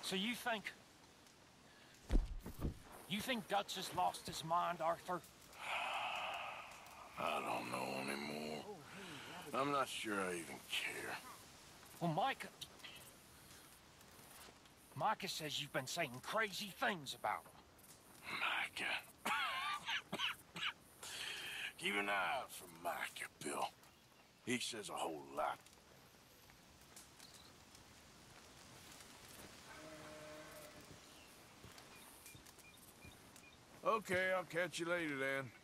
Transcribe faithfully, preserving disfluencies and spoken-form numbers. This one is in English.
So you think... You think Dutch has lost his mind, Arthur? I don't know anymore. I'm not sure I even care. Well, Micah... Micah says you've been saying crazy things about him. Micah. Keep an eye out for Micah, Bill. He says a whole lot. Okay, I'll catch you later then.